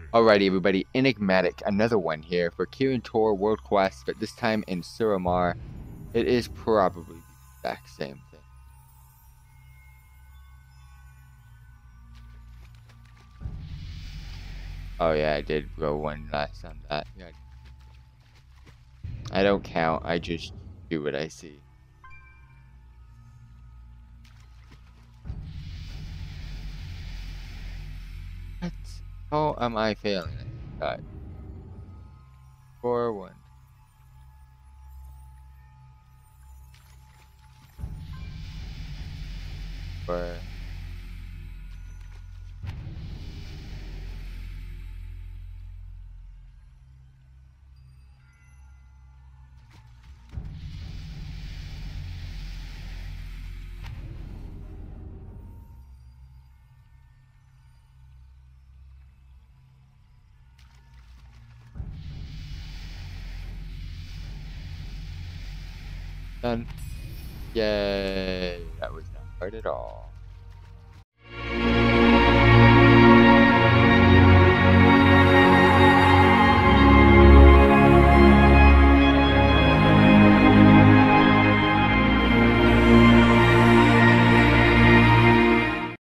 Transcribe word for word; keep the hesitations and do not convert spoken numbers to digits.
Alrighty, everybody, Enigmatic, another one here for Kirin Tor World Quest, but this time in Suramar. It is probably the exact same thing. Oh yeah, I did roll one last on that. Yeah. I don't count, I just do what I see. What? How am I failing? I forgot. Four one. Four. Done. Yay! That was not hard at all.